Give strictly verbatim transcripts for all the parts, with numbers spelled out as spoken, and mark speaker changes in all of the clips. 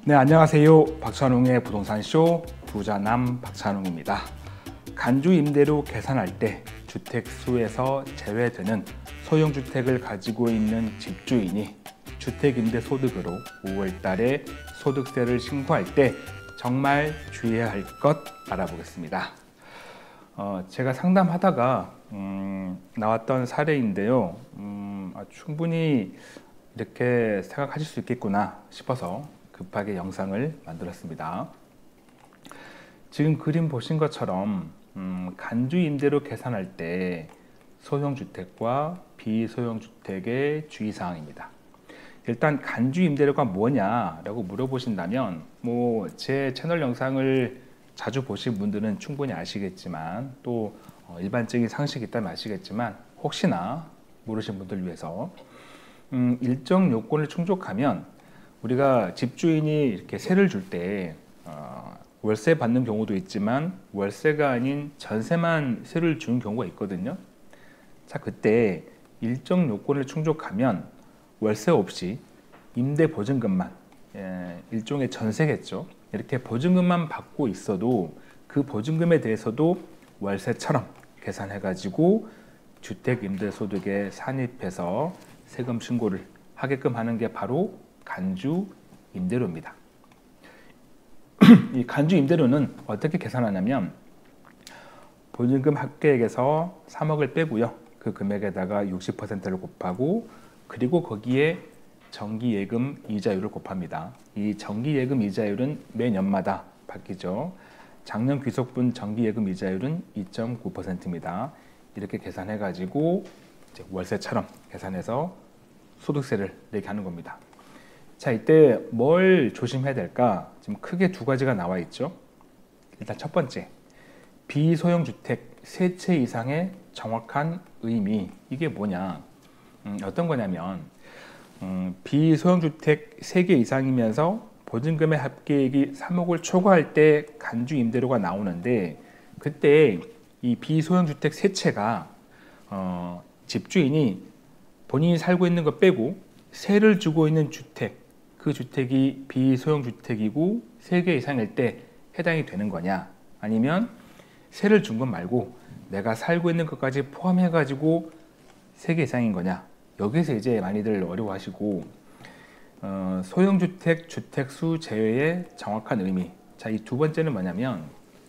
Speaker 1: 네, 안녕하세요. 박찬웅의 부동산쇼 부자남 박찬웅입니다. 간주 임대료 계산할 때 주택수에서 제외되는 소형주택을 가지고 있는 집주인이 주택임대소득으로 오월 달에 소득세를 신고할 때 정말 주의해야 할 것 알아보겠습니다. 어, 제가 상담하다가 음, 나왔던 사례인데요. 음, 아, 충분히 이렇게 생각하실 수 있겠구나 싶어서 급하게 영상을 만들었습니다. 지금 그림 보신 것처럼 음, 간주 임대료 계산할 때 소형주택과 비소형주택의 주의사항입니다. 일단 간주 임대료가 뭐냐라고 물어보신다면 뭐 제 채널 영상을 자주 보신 분들은 충분히 아시겠지만 또 일반적인 상식이 있다면 아시겠지만 혹시나 모르신 분들 위해서 음, 일정 요건을 충족하면 우리가 집주인이 이렇게 세를 줄 때 어, 월세 받는 경우도 있지만 월세가 아닌 전세만 세를 주는 경우가 있거든요. 자, 그때 일정 요건을 충족하면 월세 없이 임대 보증금만, 예, 일종의 전세겠죠. 이렇게 보증금만 받고 있어도 그 보증금에 대해서도 월세처럼 계산해 가지고 주택임대소득에 산입해서 세금 신고를 하게끔 하는 게 바로 간주 임대료입니다. 이 간주 임대료는 어떻게 계산하냐면 보증금 합계액에서 삼억을 빼고요. 그 금액에다가 육십 퍼센트를 곱하고 그리고 거기에 정기예금 이자율을 곱합니다. 이 정기예금 이자율은 매년마다 바뀌죠. 작년 귀속분 정기예금 이자율은 이 점 구 퍼센트입니다. 이렇게 계산해 가지고 이제 월세처럼 계산해서 소득세를 내게 하는 겁니다. 자, 이때 뭘 조심해야 될까? 지금 크게 두 가지가 나와 있죠. 일단 첫 번째, 비소형주택 세 채 이상의 정확한 의미. 이게 뭐냐? 음, 어떤 거냐면 음, 비소형주택 세 개 이상이면서 보증금의 합계액이 삼억을 초과할 때 간주 임대료가 나오는데 그때 이 비소형주택 세 채가 어, 집주인이 본인이 살고 있는 거 빼고 세를 주고 있는 주택, 그 주택이 비소형주택이고 세 개 이상일 때 해당이 되는 거냐, 아니면 세를 준 것 말고 내가 살고 있는 것까지 포함해 가지고 세 개 이상인 거냐. 여기서 이제 많이들 어려워하시고 어, 소형주택 주택수 제외의 정확한 의미. 자, 이 두 번째는 뭐냐면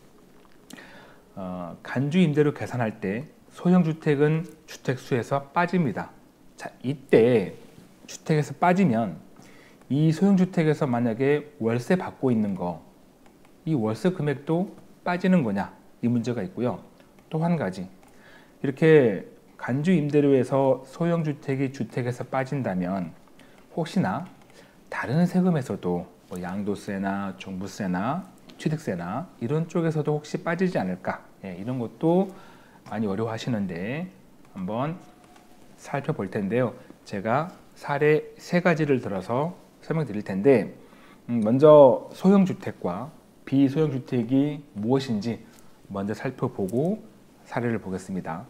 Speaker 1: 어, 간주 임대료 계산할 때 소형주택은 주택수에서 빠집니다. 자, 이때 주택에서 빠지면 이 소형주택에서 만약에 월세 받고 있는 거, 이 월세 금액도 빠지는 거냐, 이 문제가 있고요. 또 한 가지, 이렇게 간주 임대료에서 소형주택이 주택에서 빠진다면 혹시나 다른 세금에서도 뭐 양도세나 종부세나 취득세나 이런 쪽에서도 혹시 빠지지 않을까, 예, 이런 것도 많이 어려워하시는데 한번 살펴볼 텐데요. 제가 사례 세 가지를 들어서 설명드릴 텐데 음, 먼저 소형주택과 비소형주택이 무엇인지 먼저 살펴보고 사례를 보겠습니다.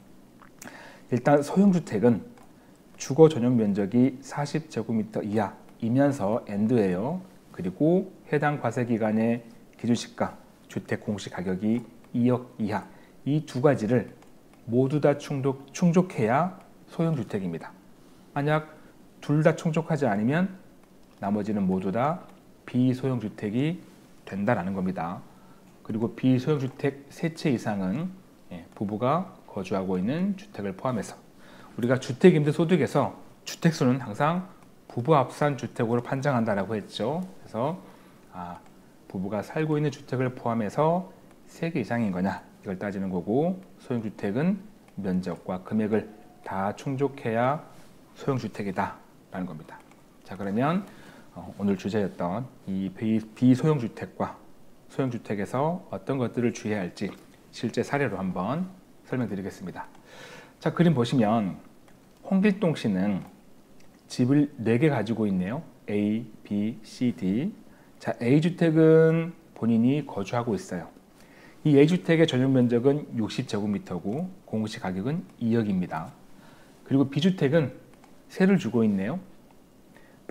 Speaker 1: 일단 소형주택은 주거 전용 면적이 사십 제곱미터 이하이면서 엔드예요. 그리고 해당 과세기간의 기준시가, 주택 공시가격이 이억 이하, 이 두 가지를 모두 다 충족, 충족해야 소형주택입니다. 만약 둘 다 충족하지 않으면 나머지는 모두 다 비소형주택이 된다라는 겁니다. 그리고 비소형주택 세 채 이상은 부부가 거주하고 있는 주택을 포함해서 우리가 주택임대소득에서 주택수는 항상 부부 합산 주택으로 판정한다라고 했죠. 그래서 아, 부부가 살고 있는 주택을 포함해서 세 개 이상인 거냐, 이걸 따지는 거고, 소형주택은 면적과 금액을 다 충족해야 소형주택이다 라는 겁니다. 자, 그러면 오늘 주제였던 이 비소형주택과 소형주택에서 어떤 것들을 주의해야 할지 실제 사례로 한번 설명드리겠습니다. 자, 그림 보시면 홍길동 씨는 집을 네 개 가지고 있네요. A, B, C, D. 자, A주택은 본인이 거주하고 있어요. 이 A주택의 전용 면적은 육십 제곱미터고 공시가격은 이억입니다. 그리고 B주택은 세를 주고 있네요.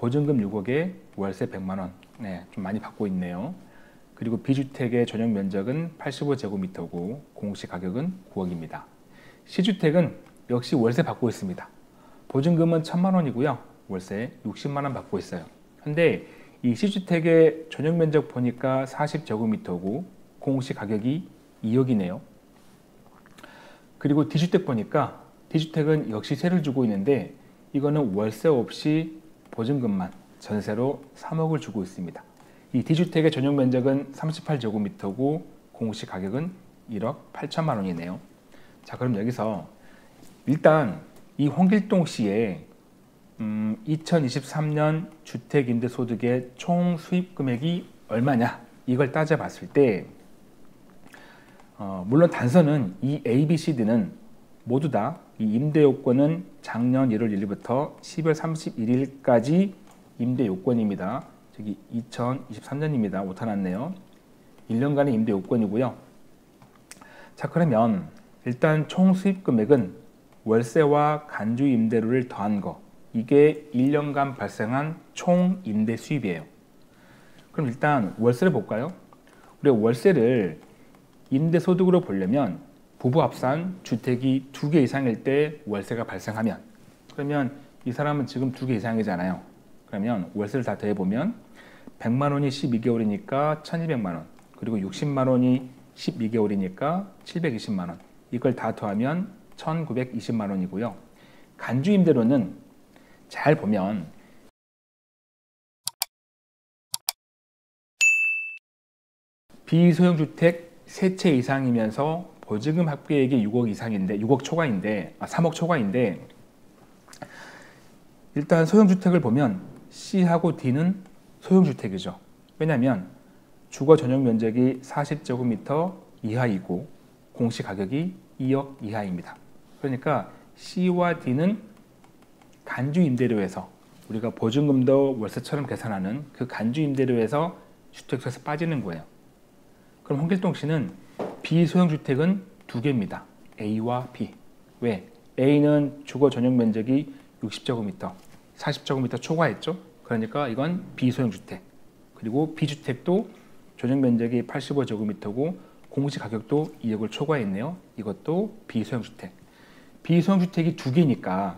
Speaker 1: 보증금 육억에 월세 백만 원. 네, 좀 많이 받고 있네요. 그리고 B주택의 전용 면적은 팔십오 제곱미터고 공시 가격은 구억입니다. C주택은 역시 월세 받고 있습니다. 보증금은 천만 원이고요. 월세 육십만 원 받고 있어요. 근데 이 C주택의 전용 면적 보니까 사십 제곱미터고 공시 가격이 이억이네요. 그리고 D주택 보니까 D주택은 역시 세를 주고 있는데 이거는 월세 없이 보증금만 전세로 삼억을 주고 있습니다. 이 D주택의 전용 면적은 삼십팔 제곱미터고 공시 가격은 일억 팔천만 원이네요. 자, 그럼 여기서 일단 이 홍길동 씨의 음, 이천이십삼 년 주택임대소득의 총 수입 금액이 얼마냐 이걸 따져봤을 때 어, 물론 단서는 이 A, B, C, D는 모두 다 이 임대요건은 작년 일월 일일부터 십이월 삼십일일까지 임대요건입니다. 저기 이천이십삼 년입니다. 오타 났네요. 일 년간의 임대요건이고요. 자, 그러면 일단 총 수입 금액은 월세와 간주 임대료를 더한 거, 이게 일 년간 발생한 총 임대 수입이에요. 그럼 일단 월세를 볼까요? 우리가 월세를 임대소득으로 보려면 부부 합산 주택이 두 개 이상일 때 월세가 발생하면, 그러면 이 사람은 지금 두 개 이상이잖아요. 그러면 월세를 다 더해보면 백만 원이 십이 개월이니까 천이백만 원, 그리고 육십만 원이 십이 개월이니까 칠백이십만 원, 이걸 다 더하면 천구백이십만 원이고요. 간주 임대료는 잘 보면 비소형주택 세 채 이상이면서 보증금 합계액이 육억 이상인데 육억 초과인데 아, 삼억 초과인데 일단 소형주택을 보면 C하고 D는 소형주택이죠. 왜냐하면 주거 전용 면적이 사십 제곱미터 이하이고 공시 가격이 이억 이하입니다. 그러니까 C와 D는 간주 임대료에서 우리가 보증금도 월세처럼 계산하는 그 간주 임대료에서 주택수에서 빠지는 거예요. 그럼 홍길동 씨는 비소형주택은 두 개입니다. A와 B. 왜? A는 주거 전용 면적이 육십 제곱미터, 사십 제곱미터 초과했죠. 그러니까 이건 비소형주택. 그리고 B주택도 전용 면적이 팔십오 제곱미터고 공시 가격도 이억을 초과했네요. 이것도 비소형주택. 비소형주택이 두 개니까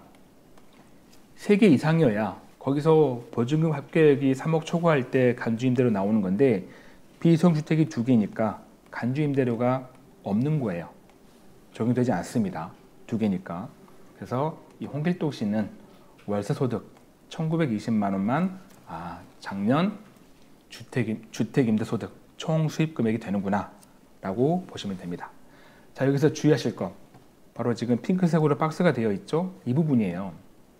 Speaker 1: 세 개 이상이어야 거기서 보증금 합계액이 삼억 초과할 때 간주임대료 나오는 건데 비소형주택이 두 개니까 간주임대료가 없는 거예요. 적용되지 않습니다. 두 개니까. 그래서 이 홍길동 씨는 월세소득 천구백이십만 원만 아, 작년 주택, 주택임대소득 총 수입금액이 되는구나 라고 보시면 됩니다. 자, 여기서 주의하실 것 바로 지금 핑크색으로 박스가 되어 있죠. 이 부분이에요.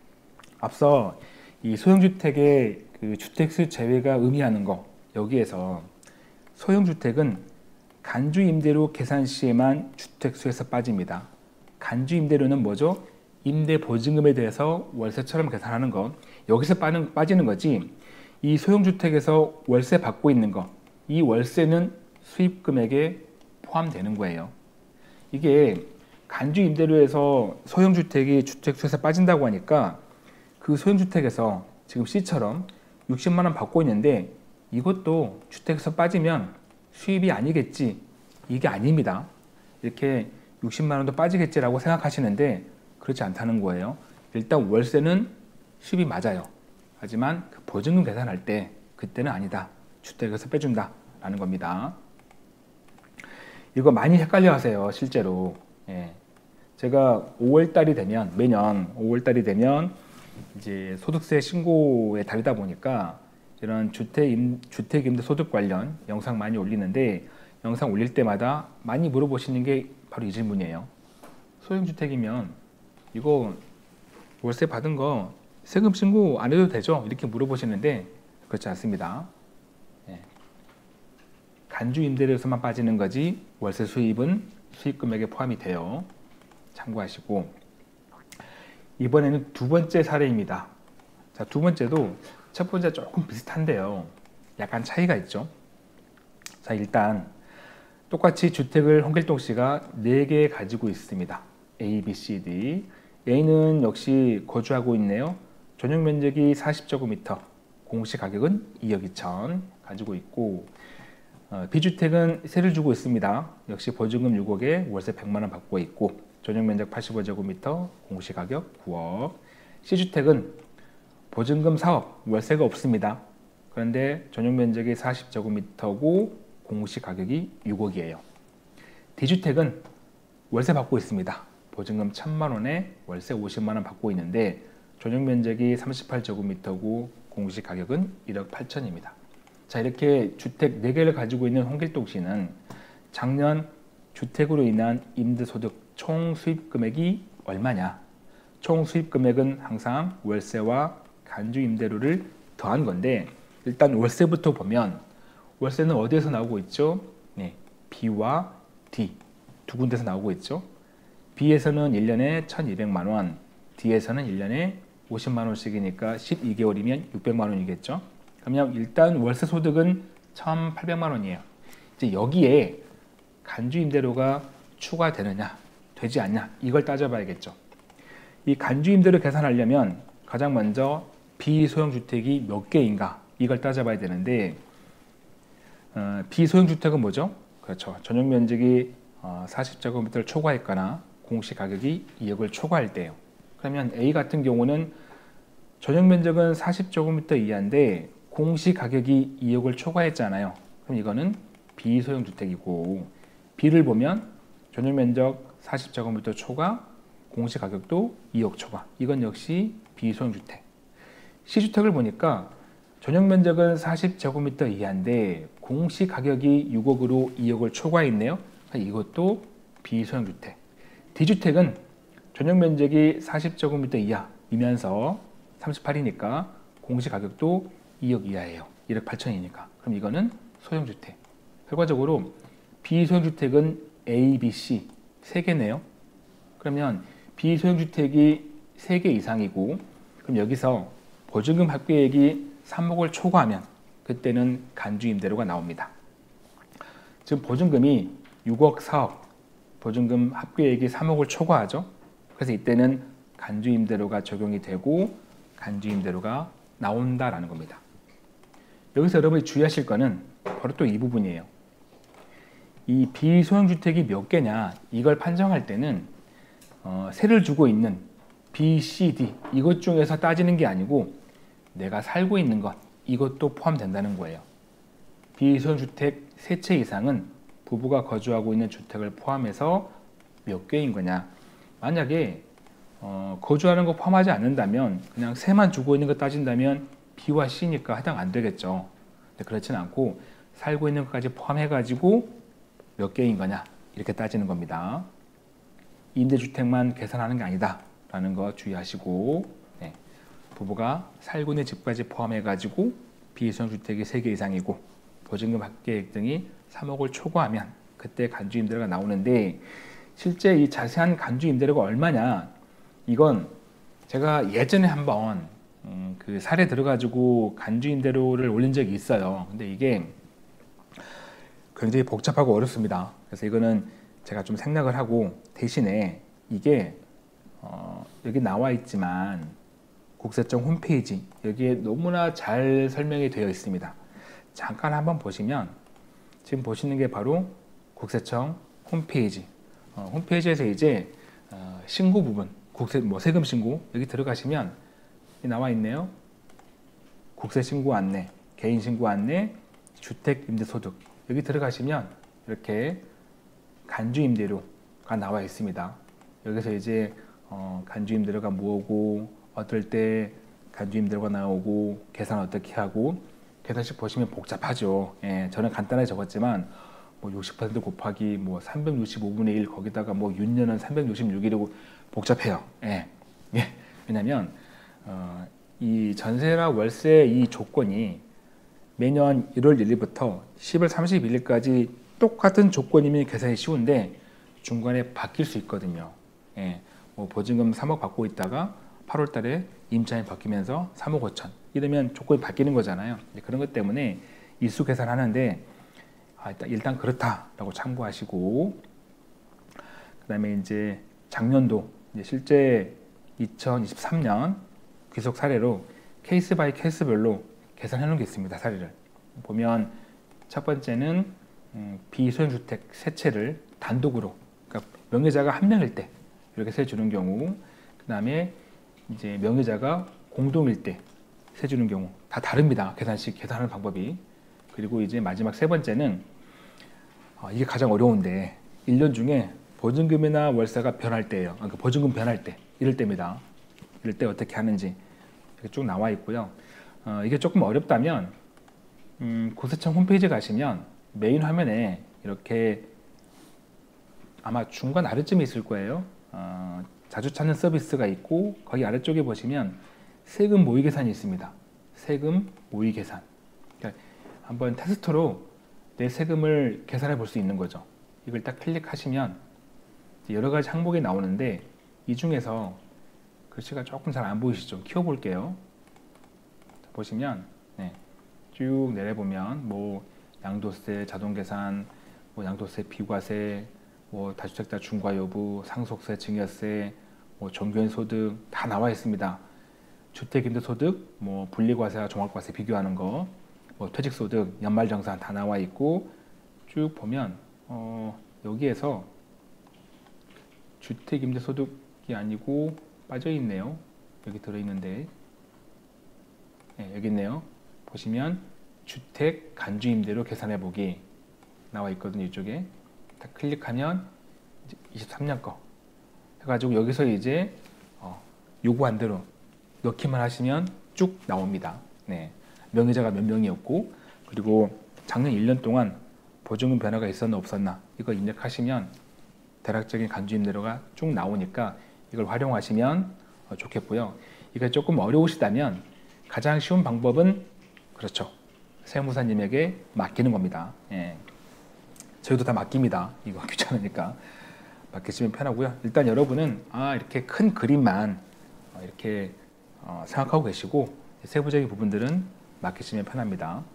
Speaker 1: 앞서 이 소형주택의 그 주택수 제외가 의미하는 거, 여기에서 소형주택은 간주임대료 계산 시에만 주택수에서 빠집니다. 간주임대료는 뭐죠? 임대보증금에 대해서 월세처럼 계산하는 것, 여기서 빠는, 빠지는 거지. 이 소형주택에서 월세 받고 있는 것, 이 월세는 수입금액에 포함되는 거예요. 이게 간주임대료에서 소형주택이 주택수에서 빠진다고 하니까 그 소형주택에서 지금 C처럼 육십만 원 받고 있는데 이것도 주택에서 빠지면 수입이 아니겠지, 이게 아닙니다. 이렇게 육십만 원도 빠지겠지라고 생각하시는데 그렇지 않다는 거예요. 일단 월세는 수입이 맞아요. 하지만 그 보증금 계산할 때 그때는 아니다, 주택에서 빼준다 라는 겁니다. 이거 많이 헷갈려 하세요. 실제로 예. 제가 오월 달이 되면, 매년 오월 달이 되면 이제 소득세 신고의 달이다 보니까 이런 주택임, 주택임대소득 관련 영상 많이 올리는데, 영상 올릴 때마다 많이 물어보시는 게 바로 이 질문이에요. 소형주택이면 이거 월세 받은 거 세금 신고 안 해도 되죠? 이렇게 물어보시는데 그렇지 않습니다. 예. 간주임대료에서만 빠지는 거지 월세 수입은 수입금액에 포함이 돼요. 참고하시고, 이번에는 두 번째 사례입니다. 자, 두 번째도 첫 번째 조금 비슷한데요. 약간 차이가 있죠. 자, 일단 똑같이 주택을 홍길동 씨가 네 개 가지고 있습니다. A, B, C, D. A는 역시 거주하고 있네요. 전용 면적이 사십 제곱미터, 공시 가격은 이억 이천 가지고 있고, 어, B주택은 세를 주고 있습니다. 역시 보증금 육억에 월세 백만 원 받고 있고, 전용 면적 팔십오 제곱미터, 공시 가격 구억. C주택은 보증금 사억, 월세가 없습니다. 그런데 전용 면적이 사십 제곱미터고 공시 가격이 육억이에요. D주택은 월세 받고 있습니다. 보증금 천만 원에 월세 오십만 원 받고 있는데 전용 면적이 삼십팔 제곱미터고 공시 가격은 일억 팔천입니다. 자, 이렇게 주택 네 개를 가지고 있는 홍길동 씨는 작년 주택으로 인한 임대소득 총 수입 금액이 얼마냐? 총 수입 금액은 항상 월세와 간주 임대료를 더한 건데, 일단 월세부터 보면 월세는 어디에서 나오고 있죠? 네, B와 D 두 군데서 나오고 있죠. B에서는 일 년에 천이백만 원, D에서는 일 년에 오십만 원씩이니까 십이 개월이면 육백만 원이겠죠. 그러면 일단 월세 소득은 천팔백만 원이에요. 이제 여기에 간주 임대료가 추가되느냐, 되지 않냐, 이걸 따져봐야겠죠. 이 간주 임대료 계산하려면 가장 먼저 비소형 주택이 몇 개인가, 이걸 따져봐야 되는데, 어, 비소형 주택은 뭐죠? 그렇죠. 전용 면적이 어, 사십 제곱미터를 초과했거나 공시 가격이 이억을 초과할 때요. 그러면 A 같은 경우는 전용 면적은 사십 제곱미터 이하인데 공시 가격이 이억을 초과했잖아요. 그럼 이거는 비소형 주택이고, B를 보면 전용 면적 사십 제곱미터 초과, 공시 가격도 이억 초과. 이건 역시 비소형 주택. C주택을 보니까 전용 면적은 사십 제곱미터 이하인데 공시 가격이 육억으로 이억을 초과했네요. 이것도 비소형 주택. D주택은 전용 면적이 사십 제곱미터 이하이면서 삼십팔이니까 공시 가격도 이억 이하예요. 일억 팔천이니까. 그럼 이거는 소형 주택. 결과적으로 비소형 주택은 A, B, C 세 개네요. 그러면 비소형 주택이 세 개 이상이고, 그럼 여기서 보증금 합계액이 삼억을 초과하면 그때는 간주 임대료가 나옵니다. 지금 보증금이 육억, 사억, 보증금 합계액이 삼억을 초과하죠. 그래서 이때는 간주 임대료가 적용이 되고 간주 임대료가 나온다라는 겁니다. 여기서 여러분이 주의하실 거는 바로 또 이 부분이에요. 이 비소형 주택이 몇 개냐, 이걸 판정할 때는 어, 세를 주고 있는 B, C, D 이것 중에서 따지는 게 아니고 내가 살고 있는 것, 이것도 포함된다는 거예요. 비소형 주택 세 채 이상은 부부가 거주하고 있는 주택을 포함해서 몇 개인 거냐. 만약에 어, 거주하는 거 포함하지 않는다면 그냥 세만 주고 있는 거 따진다면 B와 C니까 해당 안 되겠죠. 근데 그렇지는 않고 살고 있는 것까지 포함해 가지고 몇 개인 거냐, 이렇게 따지는 겁니다. 임대주택만 계산하는 게 아니다 라는 거 주의하시고, 네. 부부가 살고 있는 집까지 포함해 가지고 비소형 주택이 세 개 이상이고 보증금 합계액 등이 삼억을 초과하면 그때 간주 임대료가 나오는데, 실제 이 자세한 간주 임대료가 얼마냐, 이건 제가 예전에 한번 음, 그 사례 들어가지고 간주 임대료를 올린 적이 있어요. 근데 이게 굉장히 복잡하고 어렵습니다. 그래서 이거는 제가 좀 생략을 하고, 대신에 이게 어, 여기 나와 있지만 국세청 홈페이지 여기에 너무나 잘 설명이 되어 있습니다. 잠깐 한번 보시면 지금 보시는 게 바로 국세청 홈페이지. 어, 홈페이지에서 이제 어, 신고 부분, 국세 뭐 세금 신고 여기 들어가시면 나와 있네요. 국세 신고 안내, 개인 신고 안내, 주택 임대 소득. 여기 들어가시면 이렇게 간주 임대료가 나와 있습니다. 여기서 이제 어, 간주 임대료가 뭐고, 어떨 때 간주 임대료가 나오고, 계산 어떻게 하고, 계산식 보시면 복잡하죠. 예, 저는 간단하게 적었지만 뭐 육십 퍼센트 곱하기 뭐 삼백육십오분의 일 거기다가 뭐 윤년은 삼백육십육이라고 복잡해요. 예, 예. 왜냐면 어, 이 전세나 월세 이 조건이 매년 일월 일일부터 십월 삼십일일까지 똑같은 조건이면 계산이 쉬운데 중간에 바뀔 수 있거든요. 예, 뭐 보증금 삼억 받고 있다가 팔월 달에 임차인이 바뀌면서 삼억 오천 이러면 조건이 바뀌는 거잖아요. 그런 것 때문에 일수 계산하는데 아, 일단, 일단 그렇다라고 참고하시고, 그 다음에 이제 작년도 이제 실제 이천이십삼 년 귀속 사례로 케이스 바이 케이스별로 계산해 놓은 게 있습니다. 사례를 보면 첫 번째는 음, 비소형주택 세 채를 단독으로, 그러니까 명의자가 한 명일 때 이렇게 세 주는 경우, 그 다음에 이제 명의자가 공동일 때 세 주는 경우 다 다릅니다. 계산식 계산하는 방법이. 그리고 이제 마지막 세 번째는 어, 이게 가장 어려운데 일 년 중에 보증금이나 월세가 변할 때예요. 그러니까 보증금 변할 때, 이럴 때입니다. 이럴 때 어떻게 하는지 이렇게 쭉 나와 있고요. 어, 이게 조금 어렵다면 음, 국세청 홈페이지 가시면 메인 화면에 이렇게 아마 중간 아래쯤에 있을 거예요. 어, 자주 찾는 서비스가 있고 거기 아래쪽에 보시면 세금 모의 계산이 있습니다. 세금 모의 계산. 그러니까 한번 테스트로 내 세금을 계산해 볼 수 있는 거죠. 이걸 딱 클릭하시면 여러 가지 항목이 나오는데 이 중에서 글씨가 조금 잘 안 보이시죠? 키워 볼게요. 보시면 네, 쭉 내려보면 뭐 양도세, 자동계산, 뭐 양도세, 비과세, 뭐 다주택자 중과 여부, 상속세, 증여세, 뭐 종교인 소득 다 나와 있습니다. 주택임대소득, 뭐 분리과세와 종합과세 비교하는 거, 뭐 퇴직소득, 연말정산 다 나와 있고 쭉 보면 어, 여기에서 주택임대소득이 아니고 빠져 있네요. 여기 들어있는데 네, 여기 있네요. 보시면 주택 간주임대료 계산해보기 나와 있거든요. 이쪽에 딱 클릭하면 이제 이십삼 년 거 해가지고 여기서 이제 어, 요구한 대로 넣기만 하시면 쭉 나옵니다. 네, 명의자가 몇 명이었고 그리고 작년 일 년 동안 보증금 변화가 있었나 없었나 이거 입력하시면 대략적인 간주임대료가 쭉 나오니까 이걸 활용하시면 어, 좋겠고요. 이거 조금 어려우시다면 가장 쉬운 방법은 그렇죠, 세무사님에게 맡기는 겁니다. 예. 저희도 다 맡깁니다. 이거 귀찮으니까 맡기시면 편하고요. 일단 여러분은 아 이렇게 큰 그림만 어, 이렇게 어, 생각하고 계시고 세부적인 부분들은 맡기시면 편합니다.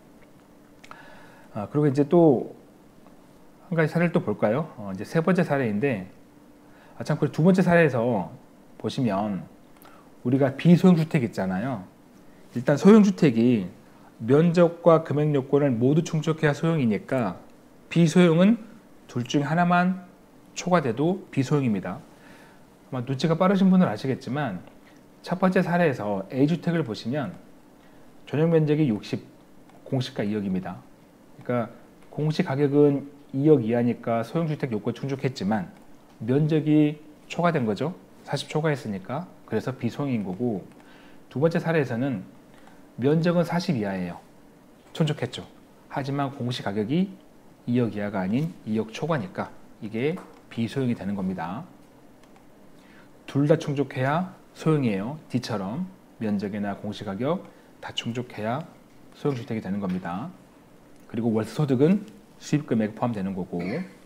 Speaker 1: 아, 그리고 이제 또 한 가지 사례를 또 볼까요? 어, 이제 세 번째 사례인데 아, 참 그리고 두 번째 사례에서 보시면 우리가 비소형주택 있잖아요. 일단 소형주택이 면적과 금액 요건을 모두 충족해야 소형이니까 비소형은 둘 중 하나만 초과돼도 비소형입니다. 아마 눈치가 빠르신 분은 아시겠지만 첫 번째 사례에서 A주택을 보시면 전용 면적이 육십, 공시가 이억입니다. 그러니까 공시 가격은 이억 이하니까 소형주택 요건 충족했지만 면적이 초과된 거죠. 사십 초과했으니까. 그래서 비소형인 거고, 두 번째 사례에서는 면적은 사십 이하예요. 충족했죠. 하지만 공시 가격이 이억 이하가 아닌 이억 초과니까 이게 비소형이 되는 겁니다. 둘 다 충족해야 소형이에요. D처럼 면적이나 공시 가격 다 충족해야 소형주택이 되는 겁니다. 그리고 월세 소득은 수입금액 포함되는 거고.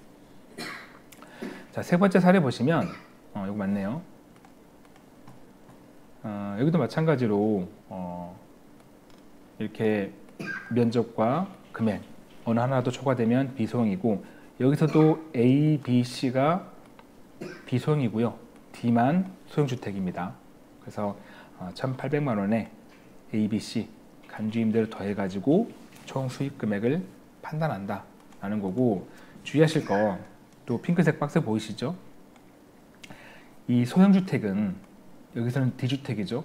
Speaker 1: 자, 세 번째 사례 보시면 어, 이거 맞네요. 어, 여기도 마찬가지로 어, 이렇게 면적과 금액 어느 하나도 초과되면 비소형이고, 여기서도 A, B, C가 비소형이고요. D만 소형주택입니다. 그래서 어, 천팔백만 원에 A, B, C 간주임대를 더해가지고 총 수입금액을 판단한다 라는 거고, 주의하실 거 또 핑크색 박스 보이시죠? 이 소형주택은 여기서는 D주택이죠.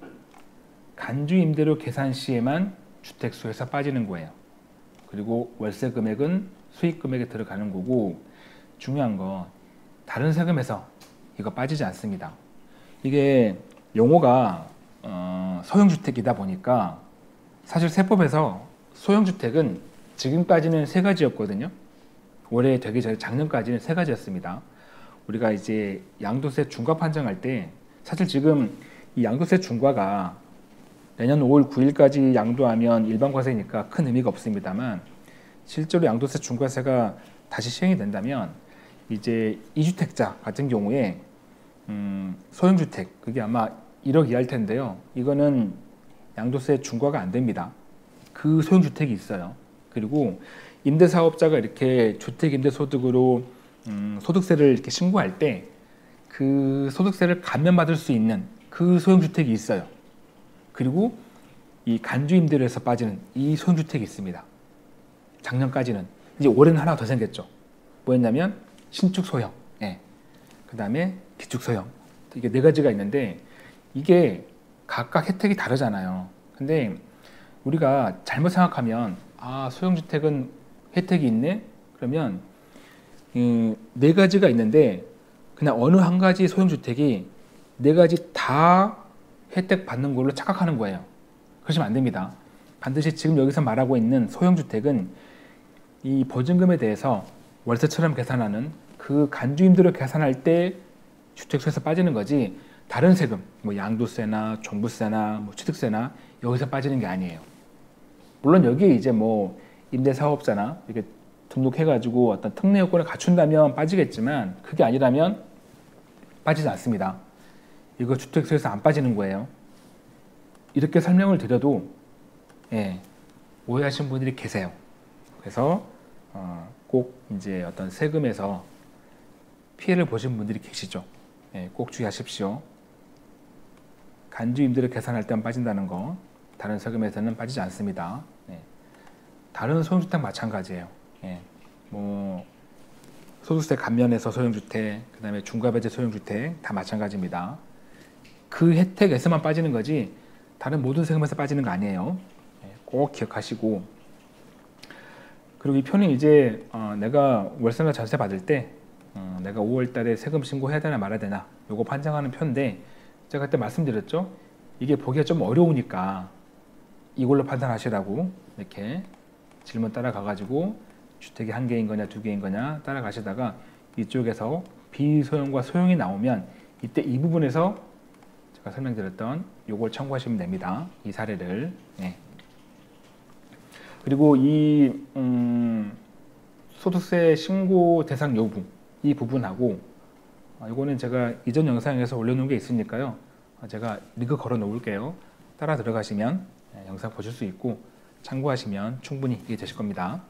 Speaker 1: 간주임대료 계산 시에만 주택수에서 빠지는 거예요. 그리고 월세 금액은 수익 금액에 들어가는 거고, 중요한 거 다른 세금에서 이거 빠지지 않습니다. 이게 용어가 어, 소형주택이다 보니까 사실 세법에서 소형주택은 지금까지는 세 가지였거든요. 올해 되기 전에 작년까지는 세 가지였습니다. 우리가 이제 양도세 중과 판정할 때 사실 지금 이 양도세 중과가 내년 오월 구일까지 양도하면 일반과세니까 큰 의미가 없습니다만, 실제로 양도세 중과세가 다시 시행이 된다면 이제 이주택자 같은 경우에 음, 소형주택 그게 아마 일억 이하일 텐데요. 이거는 양도세 중과가 안 됩니다. 그 소형주택이 있어요. 그리고 임대사업자가 이렇게 주택임대소득으로 음, 소득세를 이렇게 신고할 때 그 소득세를 감면받을 수 있는 그 소형주택이 있어요. 그리고 이 간주 임대료에서 빠지는 이 소형주택이 있습니다. 작년까지는. 이제 올해는 하나 더 생겼죠. 뭐였냐면 신축 소형, 예. 그 다음에 기축 소형. 이게 네 가지가 있는데 이게 각각 혜택이 다르잖아요. 근데 우리가 잘못 생각하면 아 소형주택은 혜택이 있네? 그러면 음, 네 가지가 있는데 그냥 어느 한 가지 소형주택이 네 가지 다 혜택 받는 걸로 착각하는 거예요. 그러시면 안 됩니다. 반드시 지금 여기서 말하고 있는 소형주택은 이 보증금에 대해서 월세처럼 계산하는 그 간주임대료 계산할 때 주택수에서 빠지는 거지 다른 세금, 뭐 양도세나 종부세나 뭐 취득세나 여기서 빠지는 게 아니에요. 물론 여기에 이제 뭐 임대사업자나 이렇게 등록해가지고 어떤 특례 요건을 갖춘다면 빠지겠지만 그게 아니라면 빠지지 않습니다. 이거 주택수에서 안 빠지는 거예요. 이렇게 설명을 드려도 예, 오해하시는 분들이 계세요. 그래서 어, 꼭 이제 어떤 세금에서 피해를 보신 분들이 계시죠. 예, 꼭 주의하십시오. 간주 임대료 계산할 때만 빠진다는 거 다른 세금에서는 빠지지 않습니다. 예, 다른 소형주택 마찬가지예요. 예, 뭐 소득세 감면에서 소형주택, 그 다음에 중과배제 소형주택 다 마찬가지입니다. 그 혜택에서만 빠지는 거지 다른 모든 세금에서 빠지는 거 아니에요. 예, 꼭 기억하시고 그리고 이 표는 이제 어, 내가 월세나 전세 받을 때 어, 내가 오월 달에 세금 신고해야 되나 말아야 되나 요거 판정하는 표인데 제가 그때 말씀드렸죠. 이게 보기가 좀 어려우니까 이걸로 판단하시라고 이렇게 질문 따라가 가지고 주택이 한 개인 거냐 두 개인 거냐 따라가시다가 이쪽에서 비소형과 소형이 나오면 이때 이 부분에서 제가 설명드렸던 요걸 참고하시면 됩니다. 이 사례를. 네. 그리고 이 음, 소득세 신고 대상 여부 이 부분하고 어, 이거는 제가 이전 영상에서 올려놓은 게 있으니까요. 어, 제가 링크 걸어 놓을게요. 따라 들어가시면 네, 영상 보실 수 있고 참고하시면 충분히 이해되실 겁니다.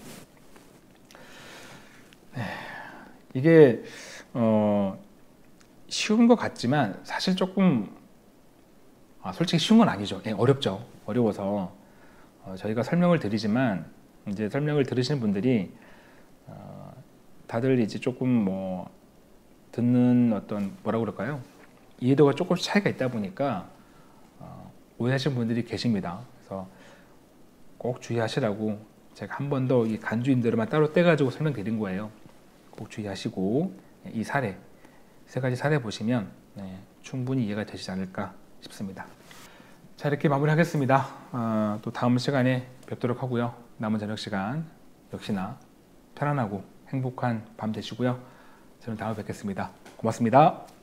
Speaker 1: 네, 이게 어, 쉬운 것 같지만 사실 조금 아, 솔직히 쉬운 건 아니죠. 네, 어렵죠. 어려워서 어, 저희가 설명을 드리지만 이제 설명을 들으시는 분들이 어, 다들 이제 조금 뭐 듣는 어떤 뭐라고 그럴까요? 이해도가 조금씩 차이가 있다 보니까 어, 오해하시는 분들이 계십니다. 그래서 꼭 주의하시라고 제가 한 번 더 이 간주임대료만 따로 떼가지고 설명드린 거예요. 꼭 주의하시고 이 사례 세 가지 사례 보시면 네, 충분히 이해가 되시지 않을까 싶습니다. 자, 이렇게 마무리하겠습니다. 어, 또 다음 시간에 뵙도록 하고요. 남은 저녁 시간 역시나 편안하고 행복한 밤 되시고요. 저는 다음에 뵙겠습니다. 고맙습니다.